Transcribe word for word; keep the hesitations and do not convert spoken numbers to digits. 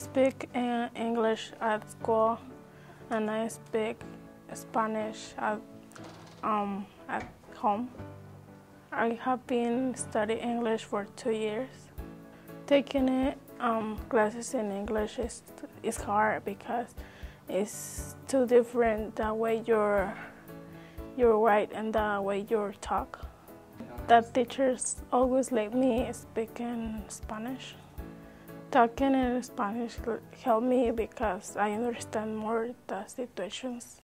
speak uh, English at school, and I speak Spanish at, um, at home. I have been studying English for two years. Taking it, um, classes in English is, is hard because it's too different the way you're, you write and the way you talk. The teachers always let me speak in Spanish. Talking in Spanish helped me because I understand more the situations.